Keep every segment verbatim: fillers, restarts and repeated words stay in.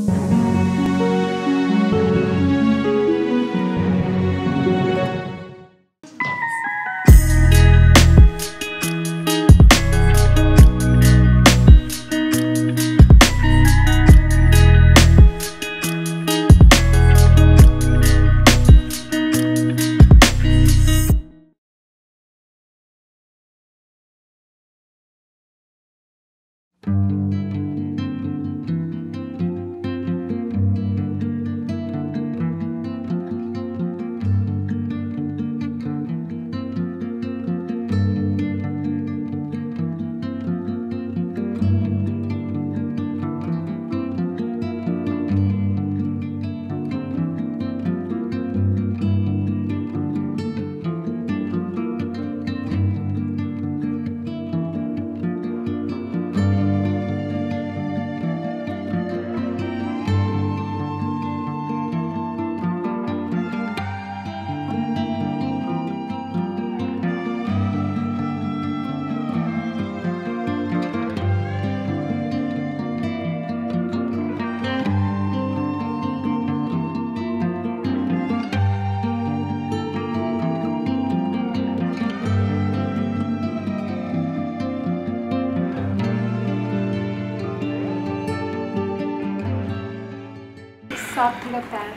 Soft लगता है।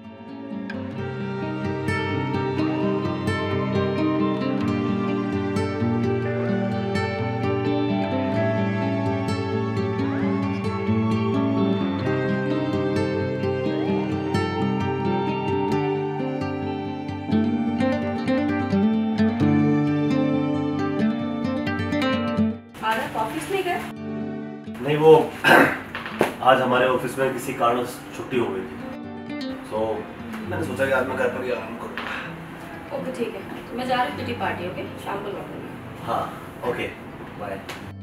Office नहीं गए? नहीं, वो आज हमारे ऑफिस में किसी कारण छुट्टी हो गई थी, तो मैंने सोचा कि आज मैं घर पर ही आराम करूँगा। ओके ठीक है, तो मैं जा रही हूँ किटी पार्टी। ओके, शाम को लौटूंगी। हाँ ओके, बाय।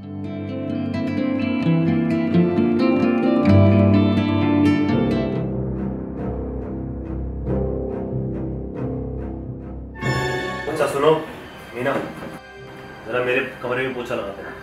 अच्छा सुनो मीना, जरा मेरे कमरे में पोछा लगाते हैं।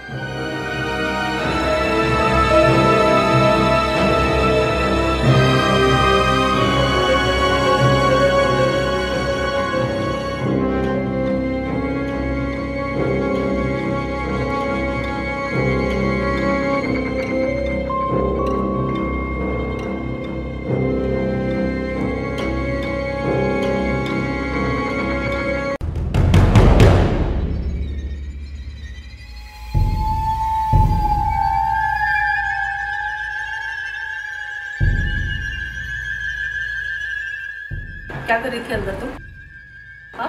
क्या कर रही थी अंदर तुम? हाँ,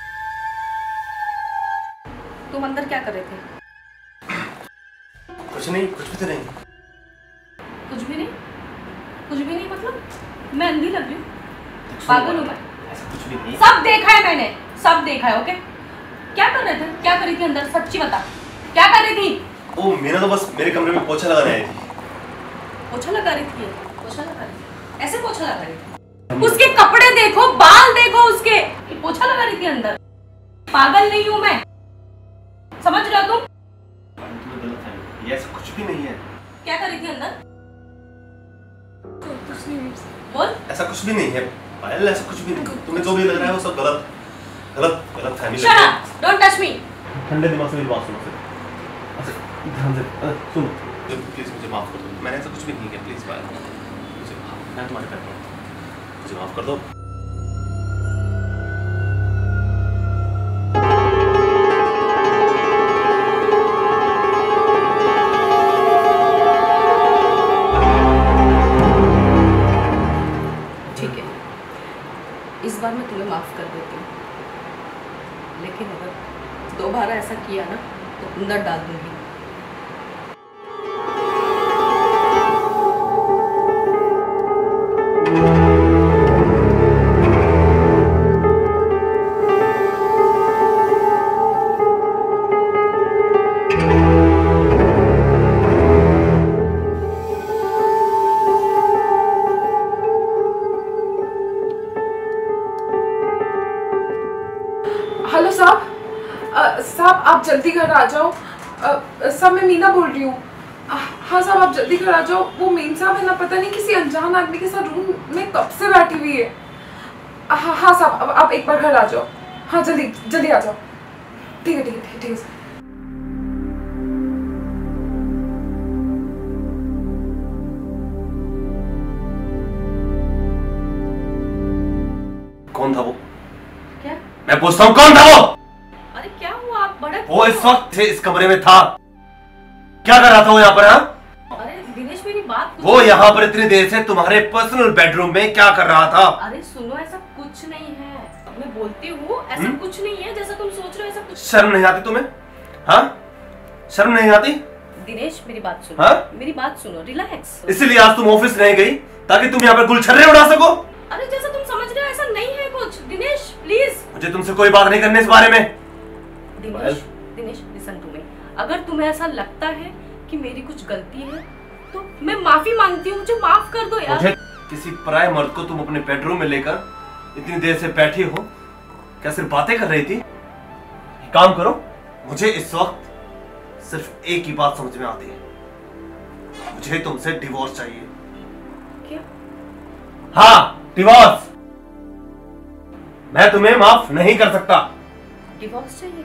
तुम अंदर क्या कर रहे थे? कुछ नहीं, कुछ भी तो नहीं। कुछ भी नहीं? कुछ भी नहीं मतलब मैं अंधी लग रही हूँ? पागल हूँ मैं? ऐसा कुछ भी नहीं। सब देखा है मैंने, सब देखा है। ओके, क्या कर रहे थे? क्या कर रही थी अंदर? सच्ची बता, क्या कर रही थी? ओ मीना तो बस मेरे कमरे में पोछा लगाने आई थी। पोछा लगा रही थी? पोछा लगा रही थी? ऐसे पोछा लगा रही थी? उसके कपड़े देखो, बाल देखो उसके, पोछा लगा रही थी अंदर। पागल नहीं हूँ मैं, समझ रहे हो तुम? ये ऐसा कुछ भी नहीं है। क्या कर रही थी अंदर? बोल। ऐसा कुछ भी नहीं है पायल, ऐसा कुछ भी नहीं। तुम्हें जो भी लग रहा है वो सब गलत गलत गलत फहमी है। Shut up! Don't touch me! ठंडे दिमाग से मेरी बात सुनो। अच्छा ध्यान से सुनो, प्लीज मुझे माफ कर दो। मैंने ऐसा कुछ भी नहीं किया, प्लीज पायल मुझे, मैं तुम्हारे पैर पड़ता हूँ, मुझे माफ कर दो। ठीक है, इस बार मैं तुम्हें माफ कर देती हूँ, लेकिन अगर दोबारा ऐसा किया ना तो अंदर डाल दूंगी। हेलो साहब, साहब आप जल्दी घर आ जाओ। साहब मैं मीना बोल रही हूँ। हाँ साहब आप जल्दी घर आ जाओ। वो मेम साहब है ना, पता नहीं किसी अनजान आदमी के साथ रूम में कब से बैठी हुई है। हाँ हाँ साहब, अब आप एक बार घर आ जाओ। हाँ जल्दी जल्दी आ जाओ। ठीक है ठीक है ठीक है ठीक है। कौन था वो? क्या? मैं पूछता हूँ कौन था वो? अरे क्या हुआ, आप बड़े वो इस वक्त इस कमरे में था। क्या कर रहा था वो यहाँ पर? हाँ, अरे दिनेश मेरी बात वो यहाँ पर इतनी देर से तुम्हारे पर्सनल बेडरूम में क्या कर रहा था? अरे सुनो, ऐसा कुछ नहीं है, मैं बोलती हूँ ऐसा हुँ? कुछ नहीं है जैसा तुम सोच रहे हो। ऐसा कुछ शर्म नहीं आती तुम्हें? हाँ शर्म नहीं आती? दिनेश मेरी बात सुनो। हाँ? मेरी बात सुनो, रिलैक्स। इसीलिए आज तुम ऑफिस नहीं गई ताकि तुम यहाँ पर गुलछर्रे उड़ा सको? अरे जैसा तुम समझ रहे हो ऐसा नहीं है कुछ। दिनेश प्लीज, मुझे तुमसे कोई बात नहीं करनी इस बारे में। Dinesh Dinesh listen to me, अगर तुम्हें ऐसा लगता है कि मेरी कुछ गलती है तो मैं माफी मांगती हूँ, मुझे माफ कर दो यार। मुझे किसी पराये मर्द को तुम अपने बेडरूम में लेकर इतनी देर से बैठी हो, क्या सिर्फ बातें कर रही थी? काम करो, मुझे इस वक्त सिर्फ एक ही बात समझ में आती है, मुझे तुमसे डिवोर्स चाहिए। क्या? हाँ डिवोर्स। मैं तुम्हें माफ नहीं कर सकता। डिवोर्स चाहिए?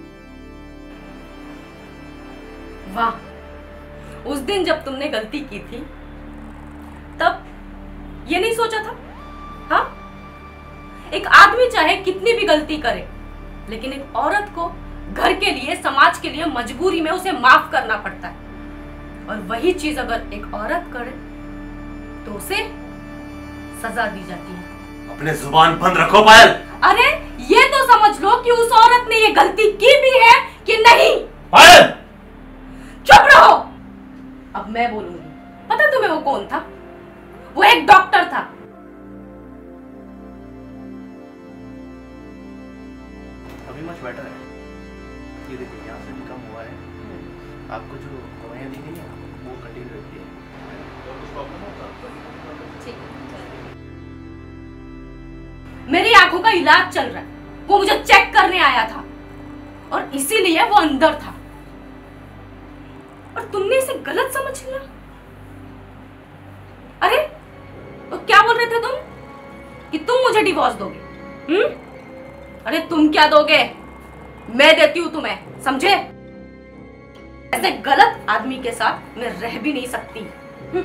वाह, उस दिन जब तुमने गलती की थी तब ये नहीं सोचा था? हाँ, एक आदमी चाहे कितनी भी गलती करे लेकिन एक औरत को घर के लिए, समाज के लिए मजबूरी में उसे माफ करना पड़ता है। और वही चीज अगर एक औरत करे तो उसे सजा दी जाती है। अपने जुबान बंद रखो पायल। अरे ये तो समझ लो कि उस औरत ने ये गलती की भी है कि नहीं। पायल चुप रहो, अब मैं बोलूंगी। पता तुम्हें वो कौन था? वो एक डॉक्टर था। अभी मच बेटर है। ये देखिए यहाँ से भी कम हुआ है। आपको जो दवाइयाँ दी गई हैं वो कंटिन्यू रखिए। और कुछ प्रॉब्लम होगा? ठीक। मेरी आंखों का इलाज चल रहा है, वो मुझे चेक करने आया था और इसीलिए वो अंदर था और तुमने इसे गलत समझ लिया। अरे तो क्या बोल रहे थे तुम कि तुम मुझे डिवोर्स दोगे? हम्म? अरे तुम क्या दोगे, मैं देती हूं तुम्हें, समझे? ऐसे गलत आदमी के साथ मैं रह भी नहीं सकती। हुँ?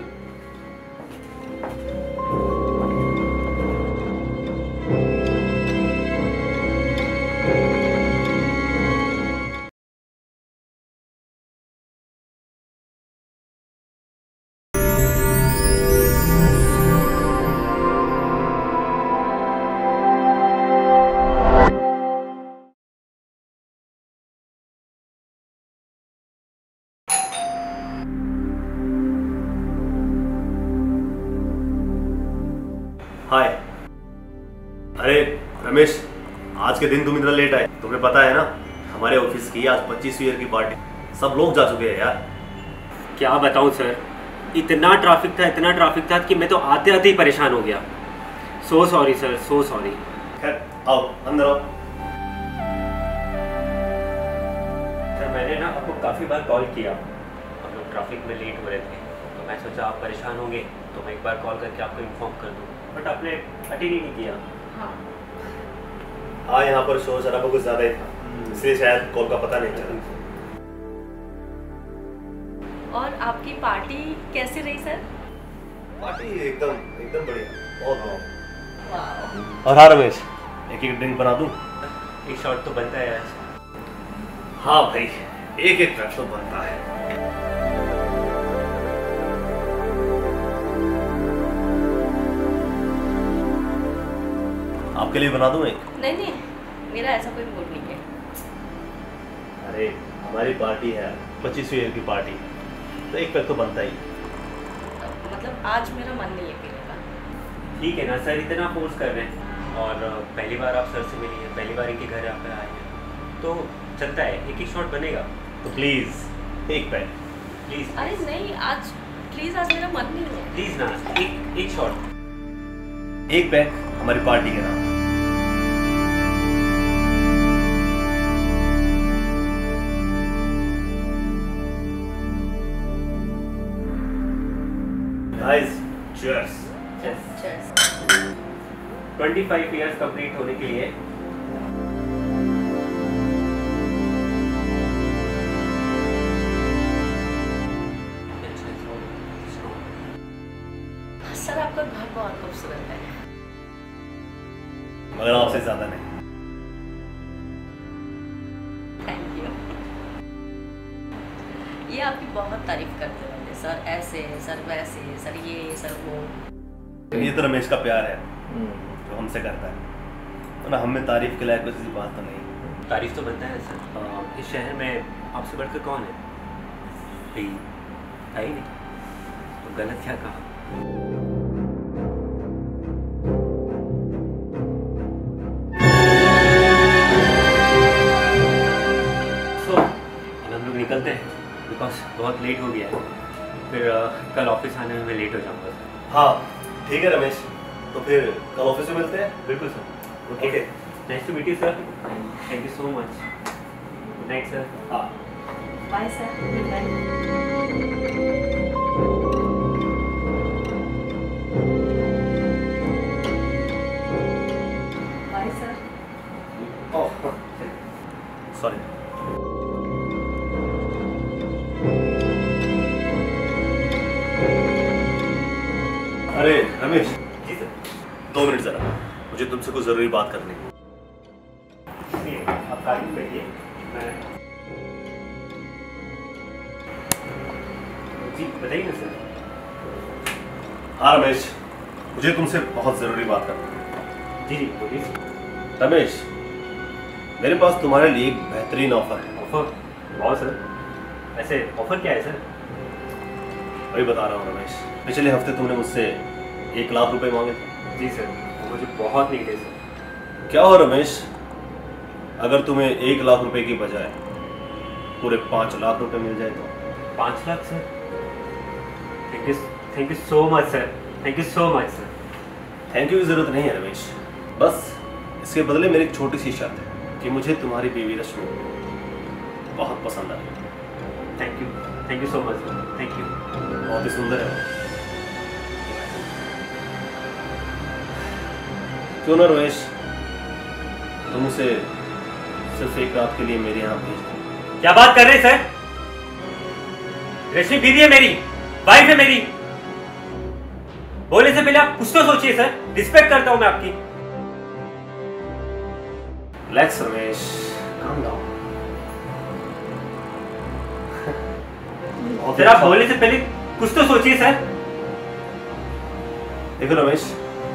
हाय। अरे रमेश, आज के दिन तुम इतना लेट आए, तुम्हें पता है ना हमारे ऑफिस की आज पच्चीसवीं ईयर की पार्टी, सब लोग जा चुके हैं यार। क्या बताऊं सर, इतना ट्रैफिक था इतना ट्रैफिक था कि मैं तो आते आते ही परेशान हो गया। So sorry sir, so sorry. खैर आओ अंदर आओ। सर मैंने ना आपको काफ़ी बार कॉल किया, हम लोग ट्रैफिक में लेट हो रहे थे तो मैं सोचा आप परेशान होंगे तो मैं एक बार कॉल करके आपको इन्फॉर्म कर दूँ, बट आपने अटेंड ही नहीं किया। हाँ हाँ, यहाँ पर शोर शराबा कुछ ज़्यादा ही था, इसलिए शायद कॉल का पता नहीं चला। और आपकी पार्टी कैसी रही सर? पार्टी एकदम एकदम बढ़िया, बहुत बहुत। वाह। और हाँ रमेश, एक एक ड्रिंक बना दूं? एक शॉट तो बनता है यार। हाँ भाई, एक एक ड्रिंक तो बनता है। आपके लिए बना दूं एक? नहीं नहीं, मेरा ऐसा कोई मूड नहीं है। अरे हमारी पार्टी है, पच्चीसवीं ईयर की पार्टी, तो एक पैक तो बनता ही। मतलब आज मेरा मन नहीं है पीने का। ठीक है ना सर, इतना फोर्स कर रहे हैं और पहली बार आप सर से मिली हैं, पहली बार इनके घर आप आए हैं तो चलता है, एक एक शॉट बनेगा। तो प्लीज़ एक पैक प्लीज़। अरे नहीं, आज प्लीज, आज मेरा मन नहीं है। प्लीज़ ना, एक एक शॉट, एक पैक हमारी पार्टी के नाम। Guys cheers. Twenty five years complete होने के लिए सर आपका घर बहुत खूबसूरत है। मगर आपसे ज्यादा नहीं। Thank you. ये आपकी बहुत तारीफ करते रहते सर, ऐसे सर वैसे सर ये सर वो। ये तो रमेश का प्यार है जो हमसे करता है, तो ना हम में तारीफ के लायक किसी बात तो नहीं। तारीफ तो बनता है सर। इस शहर में आपसे बढ़कर कौन है? भाई है ही नहीं, तो गलत क्या कहा? तो अब हम लोग निकलते हैं, बिकॉज बहुत लेट हो गया है। फिर uh, कल ऑफिस आने में मैं लेट हो जाऊंगा सर। हाँ ठीक है रमेश, तो फिर कल ऑफिस में मिलते हैं। बिल्कुल sir. Okay, nice to meet you sir. Thank you so much. Good night sir. हाँ bye sir. Good night. Bye sir. Oh sorry. अरे रमेश, जी सर। दो मिनट जरा, मुझे तुमसे कुछ जरूरी बात करनी है। नहीं, आप गाड़ी में बैठिए। मैं जी बताइए ना सर। हाँ रमेश, मुझे तुमसे बहुत जरूरी बात करनी है। जी जी बोलिए सर। रमेश, मेरे पास तुम्हारे लिए एक बेहतरीन ऑफर है। ऑफर? वाह सर, वैसे ऑफर क्या है सर? वही बता रहा हूँ रमेश, पिछले हफ्ते तुमने मुझसे एक लाख रुपए मांगे थे। जी सर, वो मुझे बहुत नीड है सर। क्या हो रमेश, अगर तुम्हें एक लाख रुपए की बजाय पूरे पाँच लाख रुपए मिल जाए तो? पाँच lakh sir? Thank you thank you so much sir. Thank you so much sir. Thank you की जरूरत नहीं है रमेश, बस इसके बदले मेरी एक छोटी सी शर्त है कि मुझे तुम्हारी बीवी रश्मि बहुत पसंद आई। Thank you thank you so much sir. Thank you. बहुत ही सुंदर है। क्यों ना रमेश, तुम उसे सिर्फ एक रात के लिए मेरे यहाँ भेज दो। क्या बात कर रहे हैं सर? रश्मि बीवी है मेरी, वाइफ है मेरी। बोलने से पहले आप कुछ तो सोचिए सर। रिस्पेक्ट करता हूं मैं आपकी। Relax Ramesh, calm down. Sir आप बोलने से पहले कुछ तो सोचिए सर। देखो रमेश,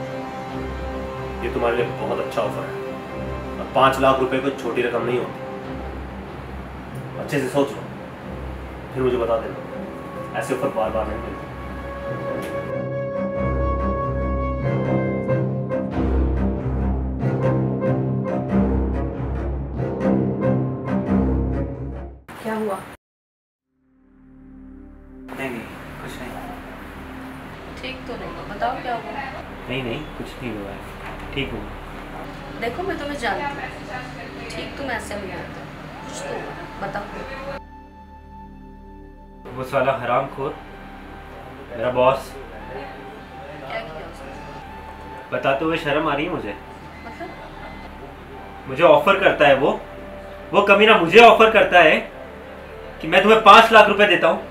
ये तुम्हारे लिए बहुत अच्छा ऑफर है और पांच लाख रुपए कोई छोटी रकम नहीं होती। अच्छे से सोच लो, फिर मुझे बता देना। ऐसे ऑफर बार बार नहीं मिलते। क्या हुआ? नहीं नहीं कुछ नहीं। ठीक तो नहीं हो, बताओ क्या हुआ? नहीं नहीं कुछ नहीं हुआ है, ठीक हूँ। देखो मैं तुम्हें जानती हूँ, ठीक तुम ऐसे नहीं होते, कुछ तो हुआ, बताओ। वो साला हरामखोर मेरा बॉस, क्या किया उसने? बताते हुए शर्म आ रही है मुझे। मतलब मुझे ऑफर करता है वो वो कमीना मुझे ऑफर करता है कि मैं तुम्हें पांच लाख रुपए देता हूं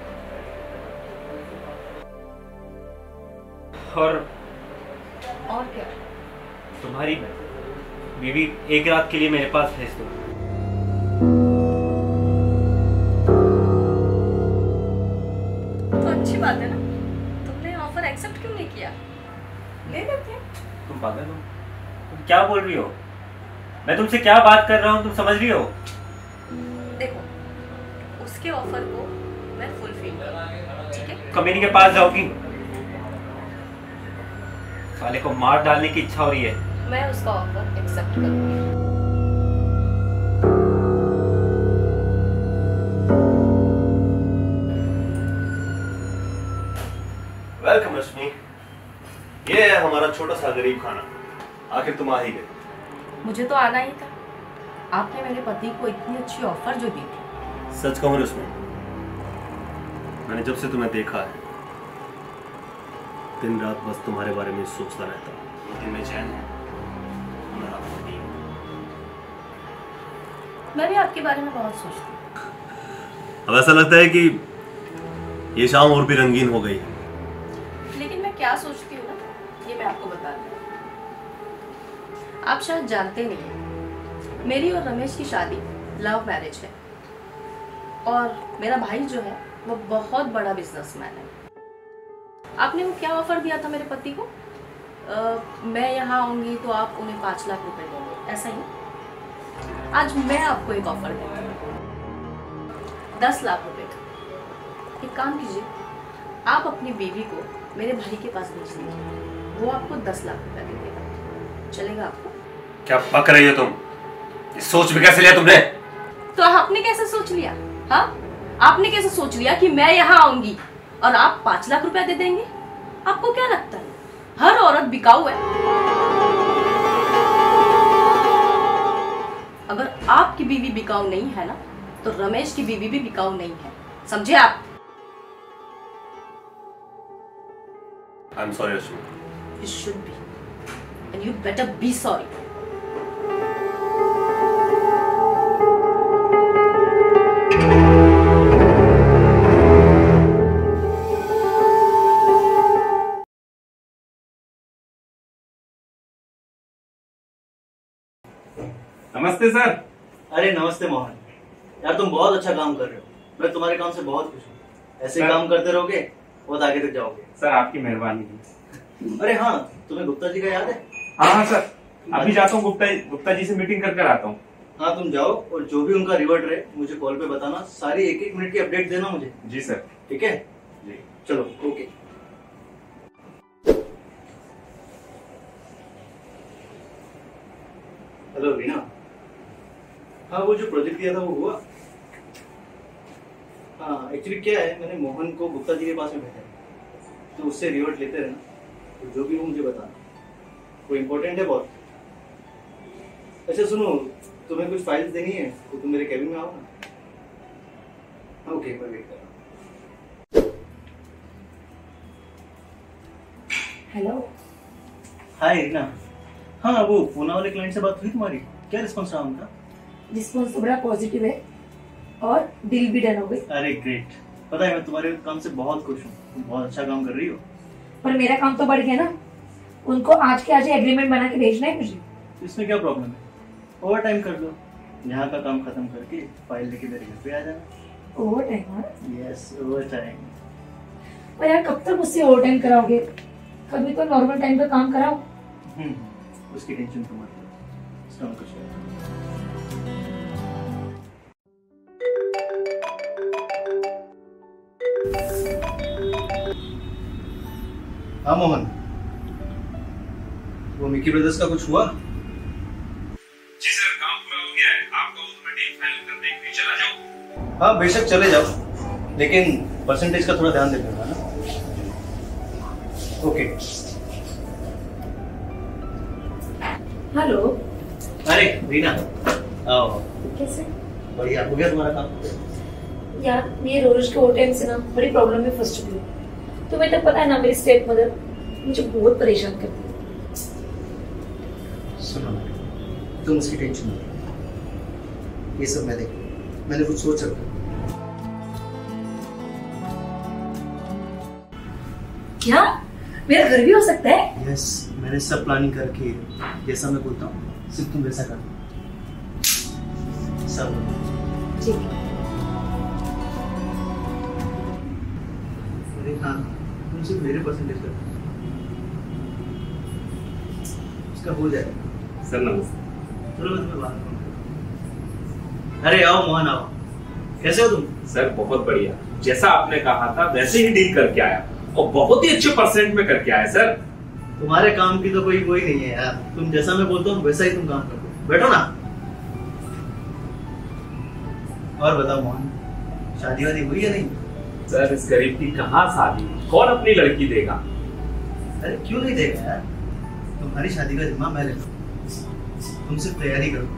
और और क्या? तुम्हारी बीवी एक रात के लिए मेरे पास भेज दो। तो अच्छी बात है ना, तुमने ऑफर एक्सेप्ट क्यों नहीं किया? ले लेते। तुम पागल हो? तुम क्या बोल रही हो? मैं तुमसे क्या बात कर रहा हूँ, तुम समझ रही हो? देखो, उसके ऑफर को मैं फुलफिल करूंगी, ठीक है? कमीनी के पास जाओगी? साले को मार डालने की इच्छा हो रही है। मैं उसका ऑफर एक्सेप्ट करूंगी। वेलकम रश्मि, ये है हमारा छोटा सा गरीब खाना। आखिर तुम आ ही गए। मुझे तो आना ही था, आपने मेरे पति को इतनी अच्छी ऑफर जो दी थी। सच कहूं रश्मि, मैंने जब से तुम्हें देखा है दिन रात बस तुम्हारे बारे में सोचता रहता हूँ। दिन में चैन है, और रात में नींद। मैं भी आपके बारे में बहुत सोचती हूँ। अब ऐसा लगता है कि ये शाम और भी रंगीन हो गई। लेकिन मैं क्या सोचती हूँ ना, ये मैं आपको बता दूँ। आप शायद जानते नहीं हैं, मेरी और रमेश की शादी लव मैरिज है, और मेरा भाई जो है वो बहुत बड़ा बिजनेसमैन है। आपने वो क्या ऑफर दिया था मेरे पति को? आ, मैं यहाँ आऊंगी तो आप उन्हें पाँच लाख रुपए दोगे, ऐसा ही? आज मैं आपको एक ऑफर देती हूँ, दस लाख रुपए का। एक काम कीजिए, आप अपनी बीवी को मेरे भाई के पास भेज दीजिए, वो आपको दस लाख रुपए दे देगा। चलेगा आपको? क्या पक रही हो तुम? ये सोच भी कैसे लिया तुमने? तो आपने कैसे सोच लिया? हाँ, आपने कैसे सोच लिया कि मैं यहाँ आऊंगी और आप पांच लाख रुपया दे देंगे? आपको क्या लगता है हर औरत बिकाऊ है? अगर आपकी बीवी बिकाऊ नहीं है ना, तो रमेश की बीवी भी बिकाऊ नहीं है, समझे आप? I'm sorry, Ashmi. You should be, and you better be sorry. नमस्ते सर। अरे नमस्ते मोहन, यार तुम बहुत अच्छा काम कर रहे हो। मैं तुम्हारे काम से बहुत खुश हूँ। ऐसे सर, काम करते रहोगे बहुत आगे तक जाओगे। सर आपकी मेहरबानी। अरे हाँ, तुम्हें गुप्ता जी का याद है? हाँ हाँ सर, अभी जाता हूँ, गुप्ता गुप्ता जी से मीटिंग करके आता हूँ। हाँ तुम जाओ, और जो भी उनका रिवर्ट रहे मुझे कॉल पे बताना। सारी एक एक मिनट की अपडेट देना मुझे। जी सर। ठीक है जी चलो, ओके। हेलो रीना। हाँ, वो जो प्रोजेक्ट दिया था वो हुआ? हाँ एक्चुअली क्या है, मैंने मोहन को गुप्ता जी के पास में भेजा है, तो उससे रिवर्ट लेते रहना। तो जो भी हो मुझे बताना, वो इम्पोर्टेंट है बहुत। अच्छा सुनो, तुम्हें कुछ फाइल्स देनी है तो तुम मेरे कैबिन में आओ ना। ओके, मैं वेट कर रहा हूँ। हेलो। हाय रीना। हाँ, वो पूना वाले क्लाइंट से बात हुई तुम्हारी? क्या रिस्पॉन्स रहा उनका? रिस्पॉन्स तो बड़ा पॉजिटिव है और डील भी डन हो गई। अरे ग्रेट। पता है मैं तुम्हारे काम से बहुत खुश हूँ, तुम बहुत अच्छा काम कर रही हो। पर मेरा काम तो बढ़ गया ना, उनको आज के आज एग्रीमेंट बना के भेजना है मुझे। इसमें क्या प्रॉब्लम है? ओवर टाइम कर लो, यहाँ का काम खत्म करके फाइल लेके मेरे घर पे आ जाना। Overtime? Yes, overtime. पर यार कब तक मुझसे ओवर टाइम कराओगे? कभी तो नॉर्मल टाइम पे काम कराओ। हम्म, उसकी टेंशन तुम मत लो, इसका मैं कुछ नहीं। हाँ मोहन, वो मिकी ब्रदर्स का कुछ हुआ? जी सर, काम पूरा हो गया है। आपका उसमें डील फाइनल करने के लिए चला जाओ। हाँ बेशक चले जाओ, लेकिन परसेंटेज का थोड़ा ध्यान देना ना। ओके। हेलो। अरे रीना, आओ। कैसे? बढ़िया, हो गया तुम्हारा काम? यार ये रोज के ओवर टाइम से ना बड़ी प्रॉब्लम में फंस चुकी हूँ। तुम्हें तो पता है ना, मेरी स्टेप मदर मुझे बहुत परेशान करती है। सुनो, तुम उसकी टेंशन मत लो, ये सब मैं देखूं। मैंने कुछ सोच रखा। क्या मेरा घर भी हो सकता है? यस, मैंने सब प्लानिंग करके जैसा मैं बोलता हूँ सिर्फ तुम वैसा कर सब। ठीक है। अरे हाँ, तुम सिर्फ मेरे परसेंटेज कर, उसका हो जाएगा। सर नमस्ते। चलो मैं तुम्हें बात करूँ। अरे आओ मोहन, आओ। कैसे हो तुम? सर बहुत बढ़िया, जैसा आपने कहा था वैसे ही डील करके आया, और बहुत ही अच्छे परसेंट में करके आया सर। तुम्हारे काम की तो कोई कोई नहीं है यार, तुम जैसा मैं बोलता हूँ वैसा ही तुम काम करते हो। बैठो ना। और बताओ मोहन, शादी वादी हुई या नहीं? सर इस गरीब की कहाँ शादी, कौन अपनी लड़की देगा? अरे क्यों नहीं देगा यार, तुम्हारी शादी का जिम्मा मैं लेता हूँ, तुम सिर्फ तैयारी करो।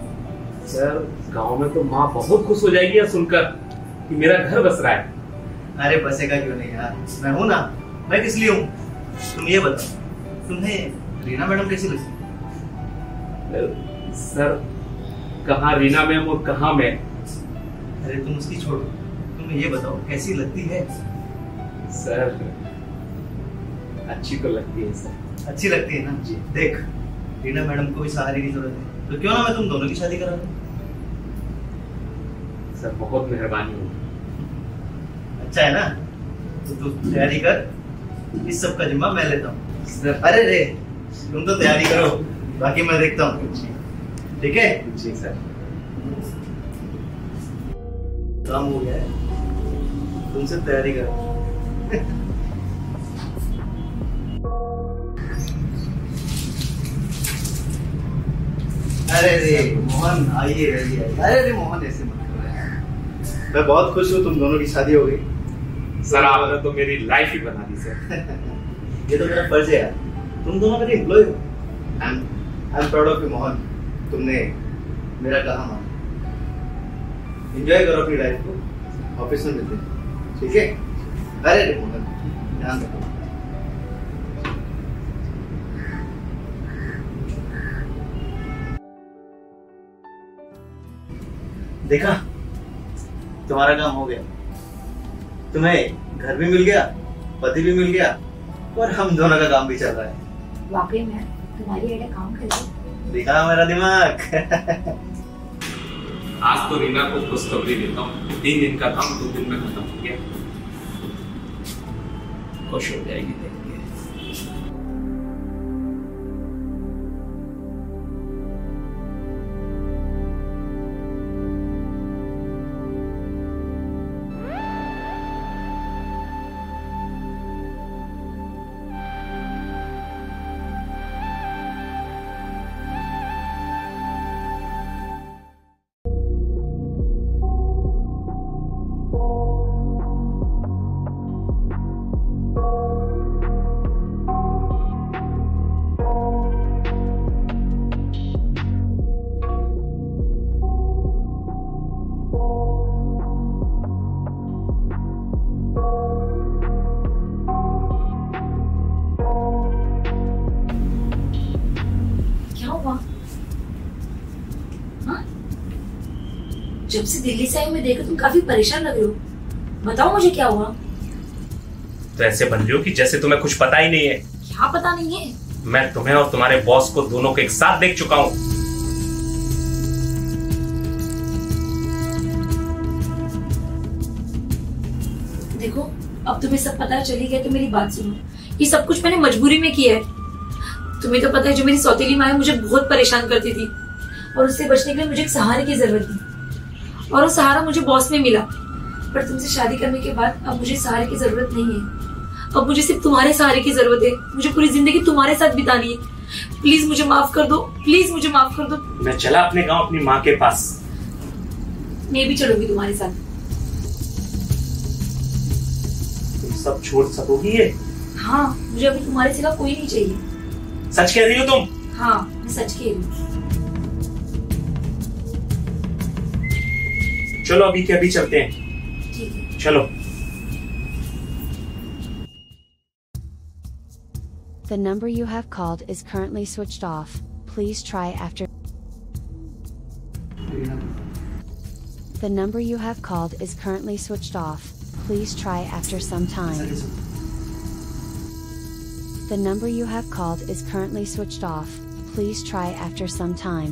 सर गांव में तो माँ बहुत खुश हो जाएगी यह सुनकर कि मेरा घर बस रहा है। अरे बसेगा क्यों नहीं यार, मैं हूं ना। मैं किस लिए हूँ तुम ये बताओ। तुम्हें रीना मैडम कैसी लगती? सर कहाँ रीना मैम और कहाँ मैं? अरे तुम उसकी छोड़ो, तुम्हें ये बताओ कैसी लगती है? सर अच्छी तो लगती है सर। अच्छी लगती है ना जी। देख रीना मैडम को भी सहारे की जरूरत है, तो क्यों ना मैं तुम दोनों की शादी करा दूं? सर बहुत मेहरबानी होगी। अच्छा है ना, तो तू तैयारी कर, इस सब का जिम्मा मैं लेता हूँ। अरे रे तुम तो तैयारी करो, बाकी मैं देखता हूँ। ठीक है? जी सर। काम हो गया है, तुमसे तैयारी करो। अरे रे मोहन आइए आइए। अरे रे मोहन ऐसे मत करो यार। मैं बहुत खुश हूँ तुम दोनों की शादी हो गई। सर आपने तो मेरी लाइफ ही बना दी सर। ये तो मेरा फर्ज है यार, तुम दोनों मेरे एम्प्लॉय हो। I am I am proud of you Mohan, तुमने मेरा कहा माना। एंजॉय करो अपनी लाइफ को, ऑफिस में मिलते हैं ठीक है? अरे रे मोहन ध्यान रखो। देखा तुम्हारा काम हो गया, तुम्हें घर भी मिल गया, पति भी मिल गया, और हम दोनों का काम भी चल रहा है। वाकई में तुम्हारी आइडिया काम कर रही। दिखा मेरा दिमाग। आज तो रीना को खुशखबरी देता हूँ, तीन दिन का काम दो दिन में खत्म हो गया। खुश हो जाएगी देख के। जब से दिल्ली से आई मैं देखा तुम काफी परेशान लग रहे हो, बताओ मुझे क्या हुआ? तो ऐसे बन रही हो कि जैसे तुम्हें कुछ पता ही नहीं है। क्या पता नहीं है? मैं तुम्हें और तुम्हारे बॉस को दोनों को एक साथ देख चुका हूं। देखो अब तुम्हें सब पता चली गया तो मेरी बात सुनो, ये सब कुछ मैंने मजबूरी में किया है। तुम्हें तो पता है जो मेरी सौतेली माँ है मुझे बहुत परेशान करती थी, और उससे बचने के लिए मुझे एक सहारे की जरूरत थी, और वो सहारा मुझे बॉस में मिला। पर तुमसे शादी करने के बाद अब मुझे सहारे की जरूरत नहीं है, अब मुझे सिर्फ तुम्हारे सहारे की जरूरत है। मुझे पूरी जिंदगी तुम्हारे साथ बितानी है। प्लीज मुझे माफ कर दो, प्लीज मुझे माफ कर दो। मैं चला अपने गांव अपनी माँ के पास। मैं भी चलूंगी तुम्हारे साथ। तुम सब छोड़ सकोगी ये? हाँ, मुझे अभी तुम्हारे सिवा कोई नहीं चाहिए। सच कह रही हो तुम? हाँ मैं सच कह रही हूँ। चलो अभी के अभी चलते हैं। ठीक है चलो। The number you have called is currently switched off. Please try after. The number you have called is currently switched off. Please try after some time. The number you have called is currently switched off. Please try after some time.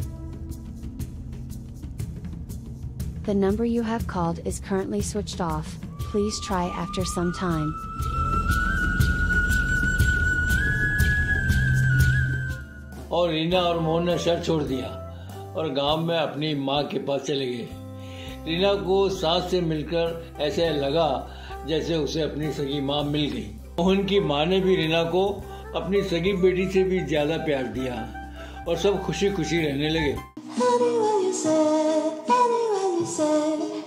The number you have called is currently switched off. Please try after some time. और रीना और मोहन ने शहर छोड़ दिया और गांव में अपनी माँ के पास चले गए। रीना को सास से मिलकर ऐसे लगा जैसे उसे अपनी सगी माँ मिल गई। मोहन की माँ ने भी रीना को अपनी सगी बेटी से भी ज्यादा प्यार दिया और सब खुशी खुशी रहने लगे। Anyway you say, anyway you say